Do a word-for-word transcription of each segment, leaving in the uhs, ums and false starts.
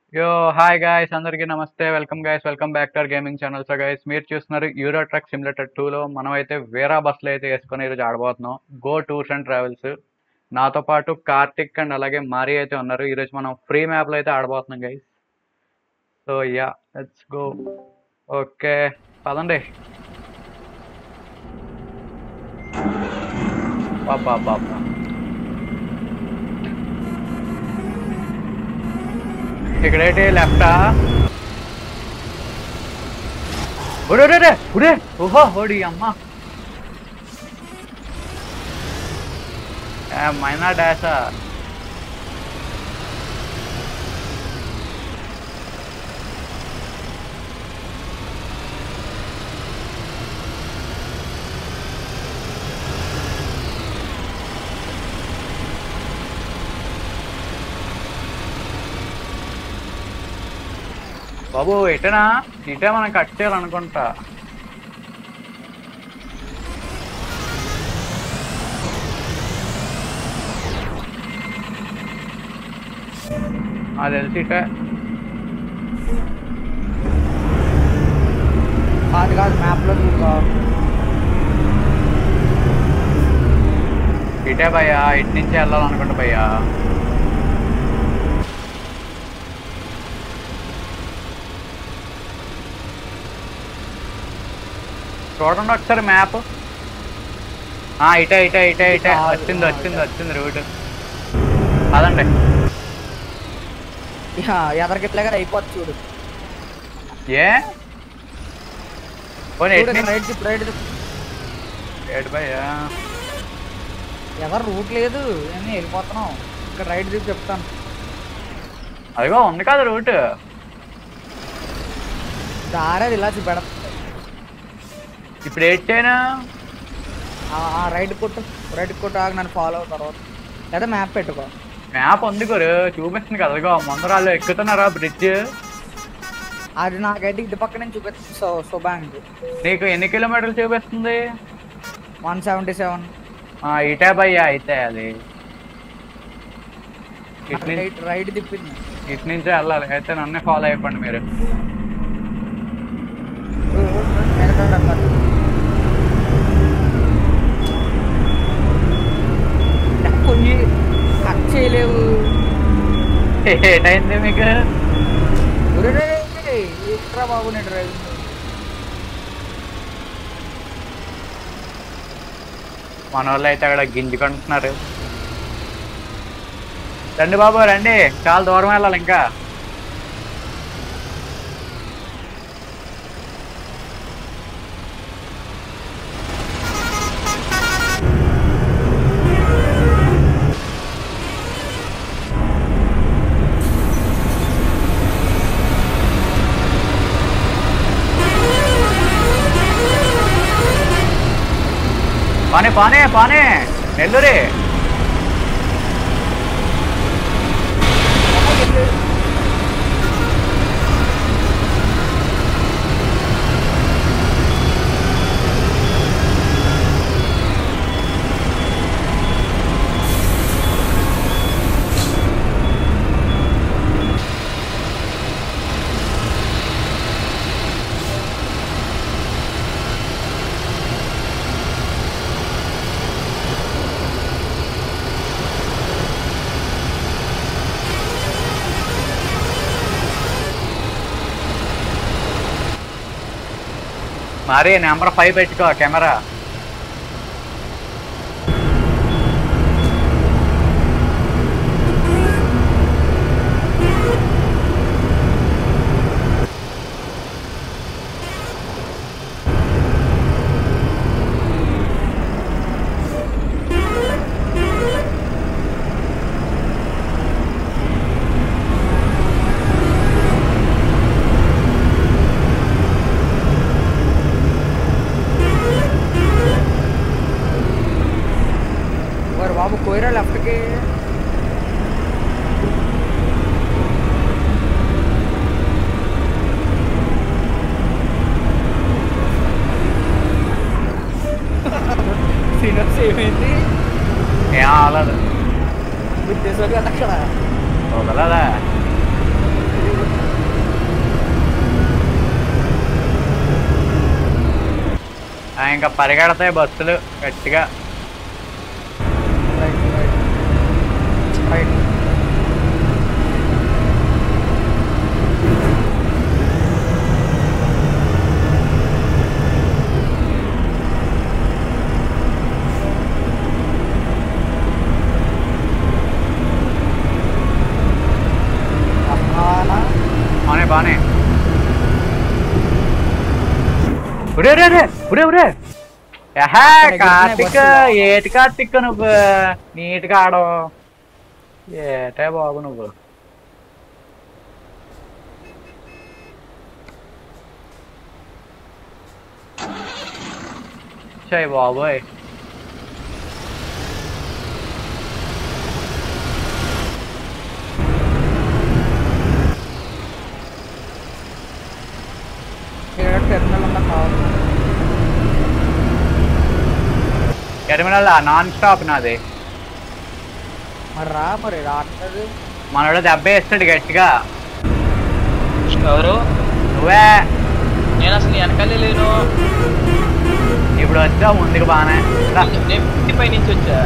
యో hi guys అందరికీ నమస్తే welcome guys welcome back to our gaming channel. So guys మీరు చూస్తున్నారు యూరో ట్రక్ సిమ్యులేటర్ టూలో మనం అయితే వేరే బస్సులు అయితే వేసుకొని ఈరోజు ఆడబోతున్నాం. Go tours and travels. నాతో పాటు కార్తిక్ అండ్ అలాగే మారి అయితే ఉన్నారు. ఈరోజు మనం ఫ్రీ మ్యాప్లో అయితే ఆడబోతున్నాం guys. So ya let's go. Okay పదండి. బాబా బాబా ఇక్కడైతే లెఫ్టా ఉడే ఉడే ఓహో ఓడి అమ్మ మైనా డాసా బాబు ఎటనా ఇటే మనం కట్ చేయాలనుకుంటా. అది తెలిసి ఇటే కాదు కాదు మ్యాప్లో చూసుకో. ఇటే భయ్యా ఇటు నుంచి వెళ్ళాలనుకుంటా భయ్యా. చూడండి ఒకసారి మ్యాప్. ఇటే ఇటే ఇటే ఇటే వచ్చింది వచ్చింది వచ్చింది రూట్. అదండి ఎదరికిట్లాగా అయిపోద్ది చూడు. ఏ రైట్ తిప్పు రైట్ తిప్పు. ఏడు భయ్యా ఎవరు రూట్ లేదు అని వెళ్ళిపోతున్నాం. ఇక్కడ రైట్ తిప్పి చెప్తాను. అదిగో ఉంది కదా రూట్. దారేది ఇలా చూపెడ. ఇప్పుడు ఏడ్ చేయనా రైట్ కొట్టు రైట్ కొట్టు ఆగి నన్ను ఫాలో అవుతారు తర్వాత లేదా మ్యాప్ పెట్టుకో. మ్యాప్ ఉంది గురు చూపిస్తుంది కదగో ముందరాళ్ళు ఎక్కుతున్నారా బ్రిడ్జ్. అది నాకైతే ఇటు పక్క నుంచి చూపిస్తుంది శుభాంగ్. నీకు ఎన్ని కిలోమీటర్లు చూపిస్తుంది? One seventy seven. ఇటే భయ్యా అయితే అది రైట్ రైట్ తిప్పింది. ఇటు నుంచే వెళ్ళాలి. అయితే నన్నే ఫాలో అయిపోండి మీరు. కొన్ని కట్ చేయలేవు. ఏటైంది మీకు? ఎట్రా బాబు నేను డ్రైవింగ్. మన వాళ్ళు అయితే అక్కడ గింజుకుంటున్నారు. రండి బాబు రండి, చాలా దూరం వెళ్ళాలి ఇంకా. పానే పానే పానే నెల్లూరే. మరి నెంబర్ ఫైవ్ పెట్టుకో కెమెరా. బాబు కోయిరా లెఫ్ట్కి. సీనియర్స్ ఏమైంది? ఏం అవ్వలేదు. గుర్తేసావు కదా అక్కడ వదలదా. ఇంకా పరిగెడతాయి బస్సులు గట్టిగా. Right right right. బానే బానే. ఉరే రే రే ఉరే ఉరే. కార్తిక్ ఏటి కార్తిక్ నువ్వు నీట్గా ఆడవు ఏటే బాబు నువ్వు. చెయ్ బాబోయ్. టెర్మినల్ ఉన్నా కావాలి. టెర్మినల్ నాన్ స్టాప్ నాది. మరి రా మరి రాట్లేదు. మనోడు దెబ్బ వేస్తాడు గట్టిగా. ఎవరు? నువ్వే. నేను అసలు వెనకాలే లేను. ఇప్పుడు వచ్చావు ముందుకు బానే. నేను ఇంటి పై నుంచి వచ్చా.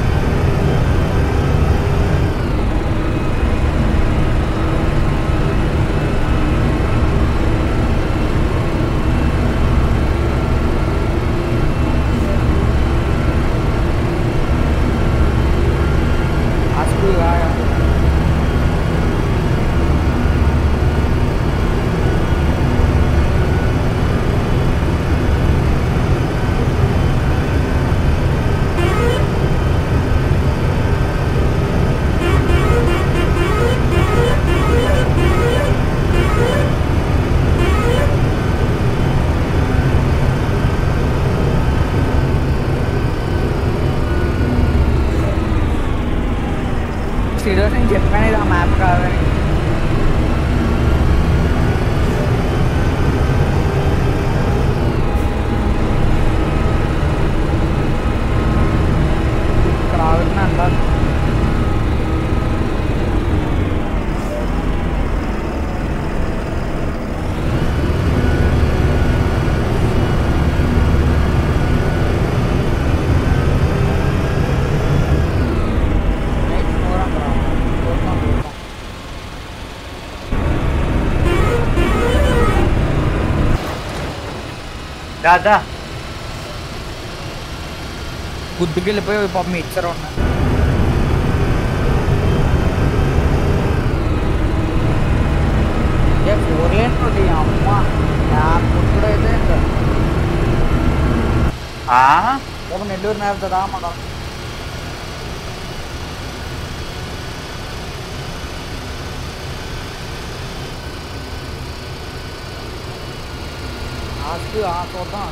ఈరోజు నేను చెప్పాను ఇది ఆ మ్యాప్ కాదని. ఇక్కడ ఆగుతున్నా అంటారు. దాదా గుద్దుకి వెళ్ళిపోయి పాపం ఇచ్చారు ఉన్నా. ఏ ఫోర్ లేన్ తోటి అమ్మ గుర్తుడు అయితే ఇంకా ఒక నెల్లూరు నేర్పుతుందా మనం. ఆస్తి ఆ చూద్దాం.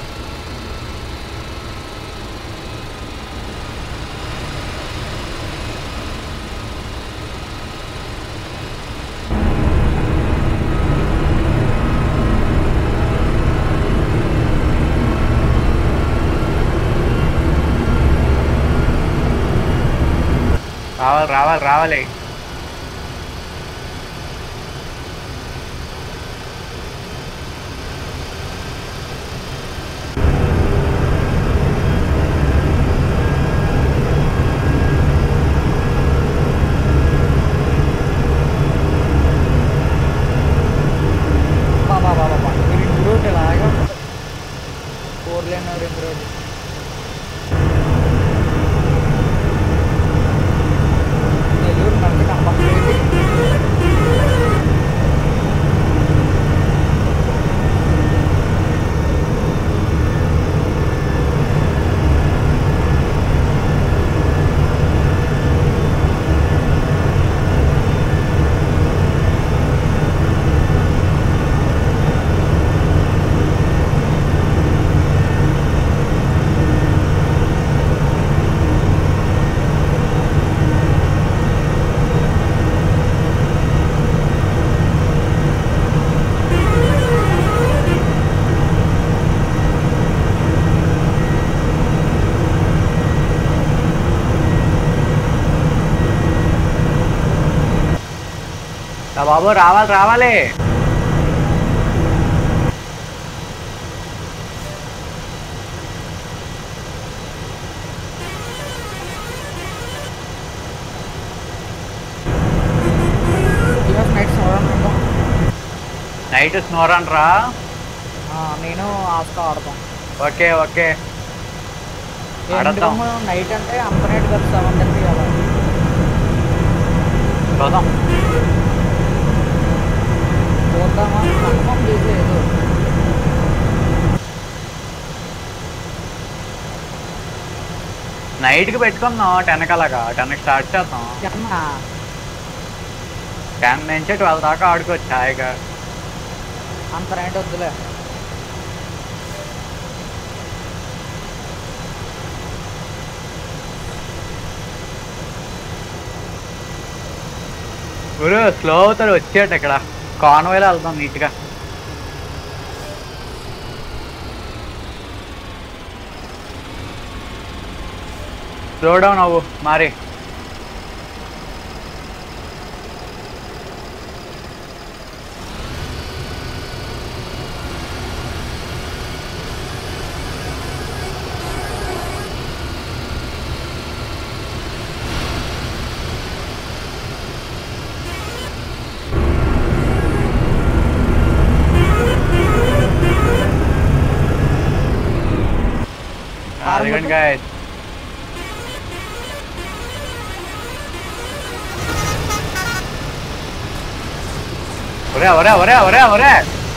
రావాలి రావాలి రావాలి. బాబా బాబా రింగ్ రోడ్ ఇలాగా four lane ring road. Nellore మనకి కంపల్సరీ. బాబు రావాలి రావాలి. నైట్ స్నోరన్ రా. నేను ఆస్కా ఆడతాం. ఓకే ఓకే ఆడతాం. నైట్ అంటే అంత నైట్ కదా సెవెన్ థర్టీ అలా చూద్దాం. చూద్దామా కన్ఫర్మ్ చేసేది. నైట్కి పెట్టుకుందాం టెన్కి అలాగా. టెన్కి స్టార్ట్ చేద్దాం. టెన్ నుంచి ట్వెల్వ్ దాకా ఆడుకోవచ్చు హాయిగా. అంత నైట్ వద్దులే. ఊరు స్లో అవుతారు వచ్చేట ఇక్కడ కాన్వేలో వెళ్దాం నీట్గా. స్లో డౌన్ అవ్వు మరి. అదిగండి guys. ఒరే ఒరే ఒరే ఒరే ఒరే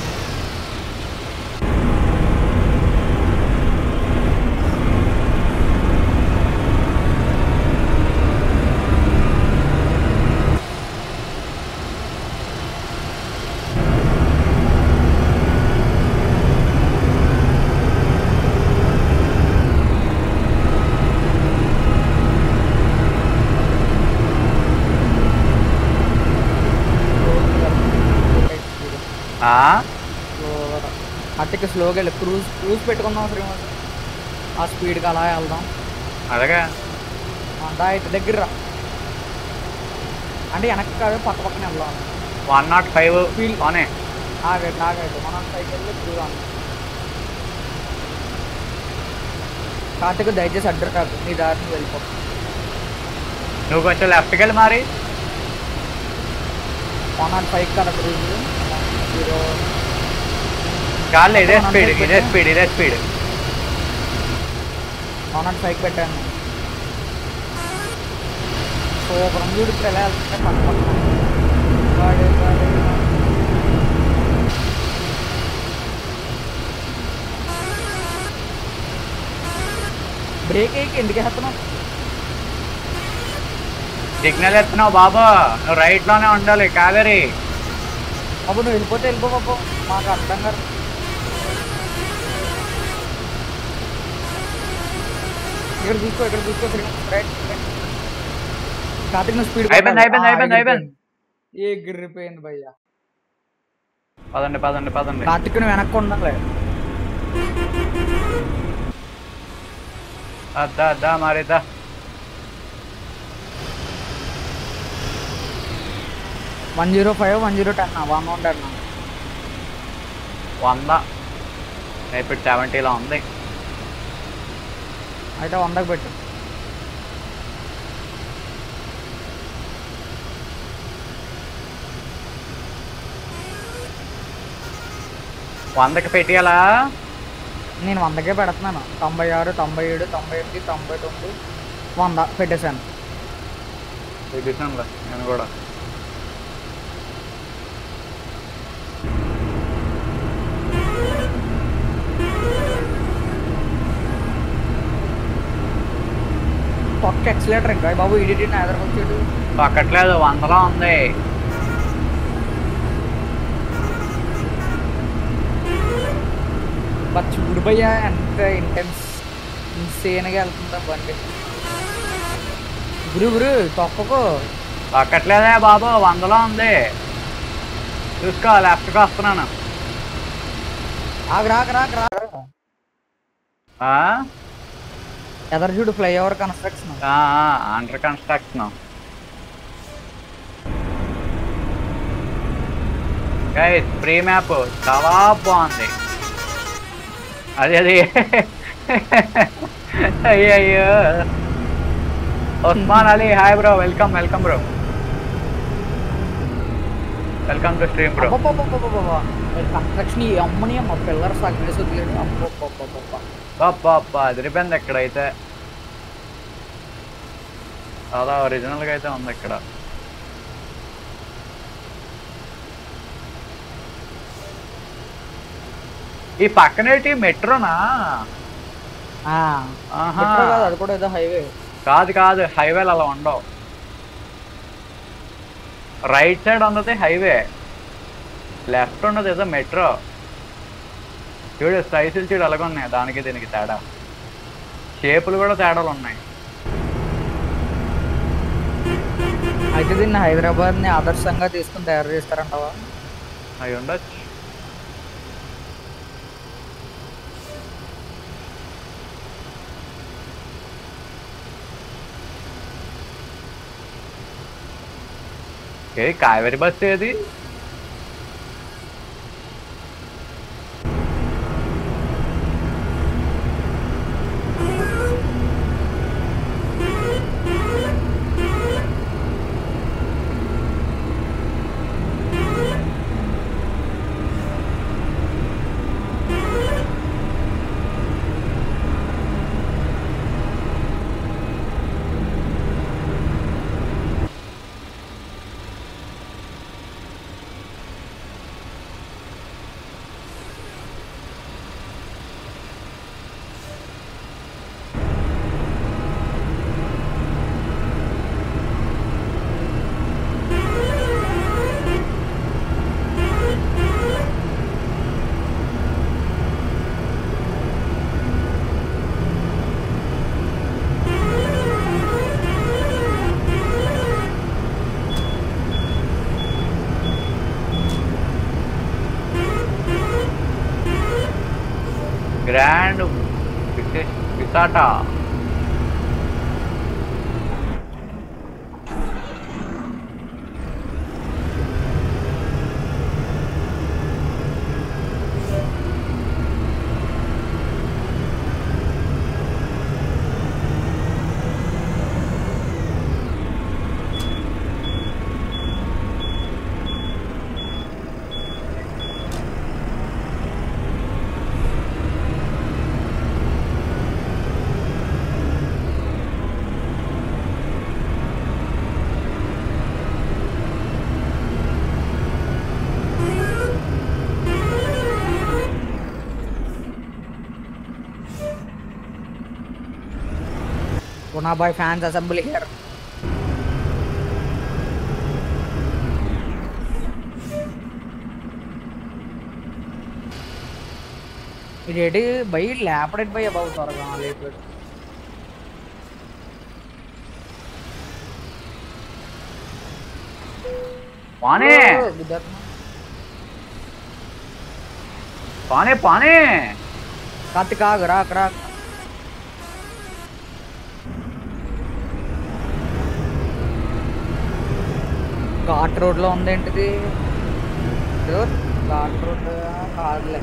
అట్టకి స్లోగా వెళ్ళి క్రూజ్ క్రూజ్ పెట్టుకుందాం శ్రీనివాస్. ఆ స్పీడ్కి అలా వెళ్దాం. అలాగా అంతా ఇటు దగ్గర రా. అంటే వెనక్కి కాదు పక్క పక్కన వెళ్దాం. వన్ నాట్ ఫైవ్ ఫీల్ ఆనే ఆగట్టు ఆగట్టు వన్ నాట్ ఫైవ్కి వెళ్ళి క్రూజ్ అన్న. కార్తీక్ దయచేసి అడ్డర్ కాదు నీ దారిని వెళ్ళిపో. నువ్వు కొంచెం లెఫ్ట్కి వెళ్ళి మరి. వన్ నాట్ ఫైవ్ కదా క్రూజ్. జీరో చాలే ఇదే స్పీడ్ ఇదే స్పీడ్ ఇదే స్పీడ్. వన్ నాట్ ఫైవ్ పెట్టాను. సో బ్రహ్మూడు ఇప్పుడు ఎలా వెళ్తుంటే పక్క పక్కన వాడే వాడే బ్రేక్ వేయకి ఎందుకు వేస్తున్నావు? సిగ్నల్ ఎత్తున్నావు బాబా. నువ్వు రైట్ లోనే ఉండాలి కావేరి. బాబు నువ్వు వెళ్ళిపోతే వెళ్ళిపో బాబు. మాకు అర్థం కాదు. ఇక్కడ చూసుకో ఇక్కడ చూసుకో రైట్. కార్తీక్ నువ్వు స్పీడ్ అయిపోయింది అయిపోయింది అయిపోయింది అయిపోయింది. ఏ గిర్రిపోయింది భయ్యా. పదండి పదండి పదండి. కార్తీక్ నువ్వు వెనక్కి ఉండాలి. అద్దా అద్దా మారేద్దా. One zero five one zero ten one one ten వంద. ఇప్పుడు సెవెంటీలో ఉంది. అయితే వందకు పెట్టు. వందకి పెట్టేయాలా? నేను వందకే పెడుతున్నాను. తొంభై ఆరు తొంభై ఏడు తొంభై ఎనిమిది తొంభై తొమ్మిది వంద పెట్టేశాను. పెట్టేసానులే నేను కూడా. పక్క ఎక్సలేటర్ ఇంకా బాబు ఈడీటీ నా ఎదురుకు వచ్చాడు. పక్కట్లేదు వందలో ఉంది. బట్ చూడు భయ్యా ఎంత ఇంటెన్స్ ఇన్సేన్గా వెళ్తుందా బండి. గురు గురు తొక్కకు. పక్కట్లేదే బాబు వందలో ఉంది. చూసుకో లెఫ్ట్కి వస్తున్నాను. ఆగు రాక రాక రా. ఎదరు చూడు flyover construction. Under construction. Guys free map చాలా బాగుంది. అది అది అయ్యో Usman Ali hi bro. Welcome welcome bro. Welcome to stream bro. Construction ఈ అమ్మని మా పిల్లర్ సగం వదిలేదు. అబ్బా అదిరిపోయింది ఎక్కడైతే. చాలా ఒరిజినల్ గా అయితే ఉంది ఇక్కడ. ఈ పక్కనేటి మెట్రోనా? అది కూడా ఏదో హైవే కాదు కాదు, హైవేలు అలా ఉండవు. రైట్ సైడ్ ఉన్నది హైవే, లెఫ్ట్ ఉన్నది ఏదో మెట్రో. చూడు సైజులు చూడు అలాగే ఉన్నాయి, దానికి దీనికి తేడా. షేపులు కూడా తేడాలు ఉన్నాయి. అయితే దీన్ని హైదరాబాద్ ని ఆదర్శంగా తీసుకుని తయారు చేస్తారంటావా? అవి ఉండొచ్చు. ఏ కావేరి బస్ ఏది? గ్రాండ్ విసాటా. Gunabai fans assembly here. ఇదేంటి బై ల్యాప్డెడ్ బై అబౌట్ త్వరగా లేట్ పానే పానే పానే కార్తిక్ ఆగు రా అక్కడ ఘాట్ రోడ్లో ఉందేంటిది ఘాట్ రోడ్ కాదులే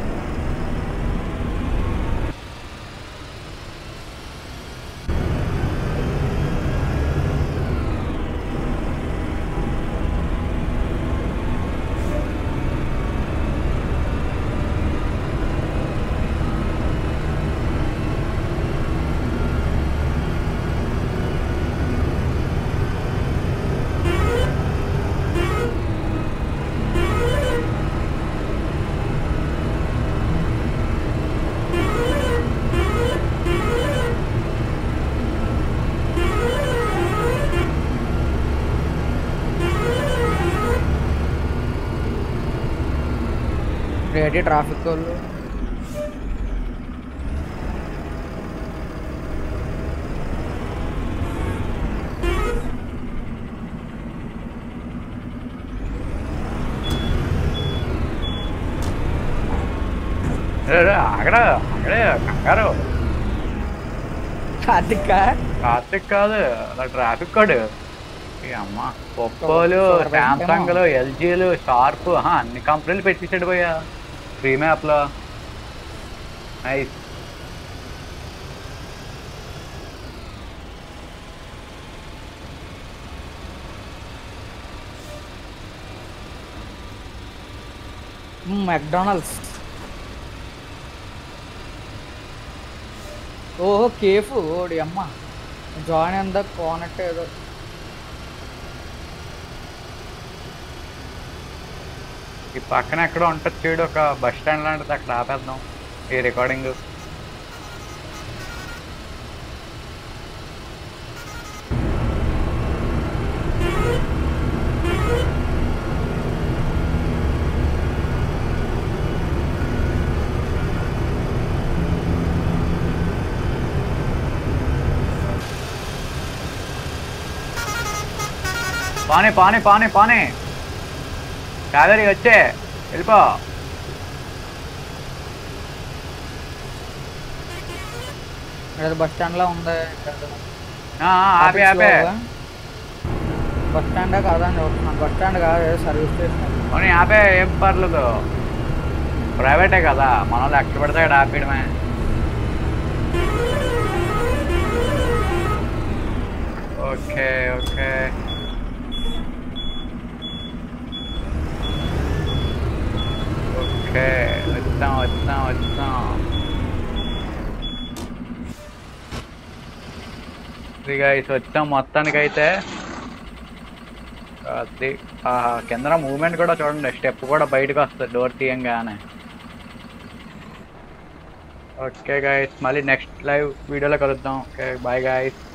रेडी ट्रैफिक को लो అక్కడ అక్కడే కంగారు కార్తిక్ కార్తిక్ కాదు అలా ట్రాఫిక్ కోడ్ అమ్మ ఒప్పోలు శాంసంగ్లు ఎల్జీలు షార్ప్ అన్ని కంపెనీలు పెట్టించాడు పోయా ఫ్రీ మ్యాప్లో నైస్ మెక్డానల్డ్స్. ఓహో కేఫ్ ఓడి అమ్మ. జాయిన్ ఇన్ ద కానెక్ట్ ఏదో. ఈ పక్కన ఎక్కడో ఉంటుంది చూడు ఒక బస్ స్టాండ్ లాంటిది, అక్కడ ఆపేద్దాం ఈ రికార్డింగ్. పానీ పానీ పానీ పానీ కావేరి వచ్చే వెళ్ళిపో. ఇక్కడ బస్ స్టాండ్ లా ఉంది. ఆ, ఆపే ఆపే. బస్ స్టాండే కాదని చూస్తున్నాను. బస్ స్టాండ్ కాదు, సర్వీస్ స్టేషన్. పోనీ ఆపే, ఏం పర్లేదు, ప్రైవేటే కదా, మన వాళ్ళు ఎక్కడ పడితే అక్కడ ఆపేయడమే. ఓకే ఓకే ఓకే వచ్చాం వచ్చాం వచ్చాం. గైస్ వచ్చాం మొత్తానికైతే. అది కింద మూవ్మెంట్ కూడా చూడండి, స్టెప్ కూడా బయటకు వస్తుంది డోర్ తీయంగానే. ఓకే గైస్, మళ్ళీ నెక్స్ట్ లైవ్ వీడియోలో కలుద్దాం. Okay bye guys.